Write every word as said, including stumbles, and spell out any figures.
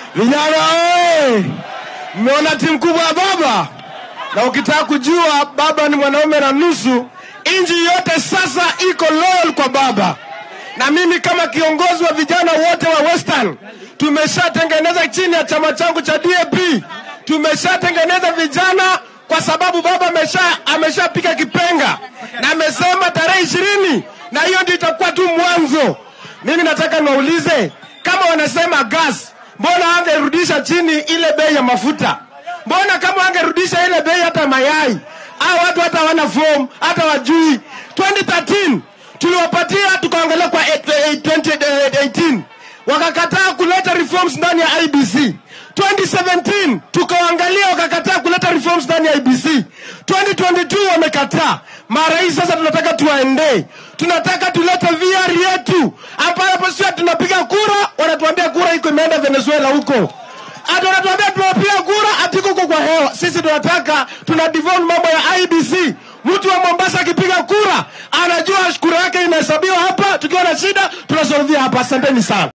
Vijana oye! Mmeona timu kubwa ya baba? Na ukitaka kujua baba ni mwanaume na nusu, inji yote sasa iko loyal kwa baba. Na mimi kama kiongozi wa vijana wote wa Western, tumeshatengeneza chini ya chama changu cha D A P, tumeshatengeneza vijana kwa sababu baba amesha ameshapika kipenga na amesema tarehe ishirini, na hiyo ndio itakuwa tu mwanzo. Mimi nataka niwaulize, kama wanasema gas, mbona angerudisha chini ile bei ya mafuta? Mbona kama angerudisha ile bei hata mayai? Hao watu hata wana form, hata wajui. twenty thirteen tuliwapatia, tukaangalia kwa twenty eighteen wakakataa kuleta reforms ndani ya I B C. twenty seventeen tukaangalia, wakakataa kuleta reforms ndani ya I B C. twenty twenty-two wamekataa. Mara hii sasa tunataka tuwaende, tunataka tulete V R yetu ambapo sio tunapiga kura wanatuambia kura iko imeenda Venezuela huko. Hata wanatuambia tunapiga kura atiko kwa hewa. Sisi tunataka tuna devolve mambo ya I B C. Mtu wa Mombasa akipiga kura anajua kura yake inahesabiwa hapa, tukiwa na shida tunasolvia hapa. Asanteni sana.